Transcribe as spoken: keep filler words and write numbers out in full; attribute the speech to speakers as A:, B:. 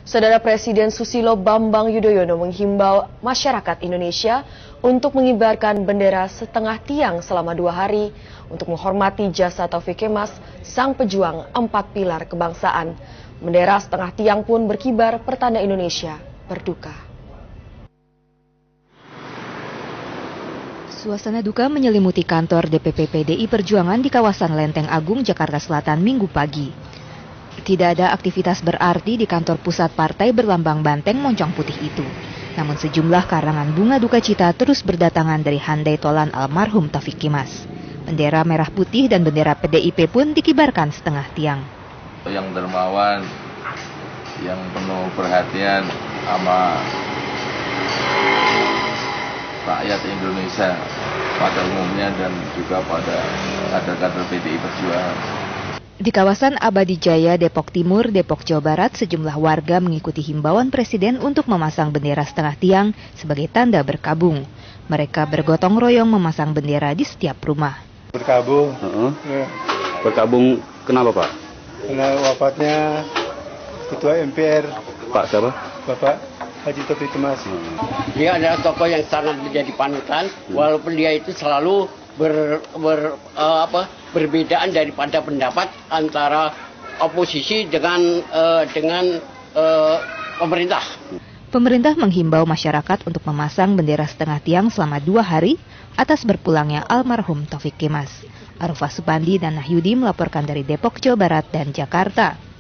A: Saudara Presiden Susilo Bambang Yudhoyono menghimbau masyarakat Indonesia untuk mengibarkan bendera setengah tiang selama dua hari untuk menghormati jasa Taufik Kemas, sang pejuang empat pilar kebangsaan. Bendera setengah tiang pun berkibar pertanda Indonesia berduka.
B: Suasana duka menyelimuti kantor D P P P D I Perjuangan di kawasan Lenteng Agung, Jakarta Selatan Minggu pagi. Tidak ada aktivitas berarti di kantor pusat partai berlambang banteng moncong putih itu. Namun sejumlah karangan bunga duka cita terus berdatangan dari handai tolan almarhum Taufik Kemas. Bendera merah putih dan bendera P D I P pun dikibarkan setengah tiang.
C: Yang dermawan, yang penuh perhatian sama rakyat Indonesia pada umumnya dan juga pada kader-kader P D I Perjuangan.
B: Di kawasan Abadi Jaya, Depok Timur, Depok, Jawa Barat, sejumlah warga mengikuti himbauan Presiden untuk memasang bendera setengah tiang sebagai tanda berkabung. Mereka bergotong royong memasang bendera di setiap rumah.
D: Berkabung.
E: Uh-huh. Ya. Berkabung kenapa, Pak?
D: Karena wafatnya Ketua M P R.
E: Pak siapa?
D: Bapak Haji Taufik Kemas. Hmm.
F: Dia adalah tokoh yang sangat menjadi panutan, hmm. walaupun dia itu selalu ber, ber uh, apa berbedaan daripada pendapat antara oposisi dengan uh, dengan uh, pemerintah.
B: Pemerintah menghimbau masyarakat untuk memasang bendera setengah tiang selama dua hari atas berpulangnya almarhum Taufik Kemas. Arufah Supandi dan Nahyudi melaporkan dari Depok, Jawa Barat dan Jakarta.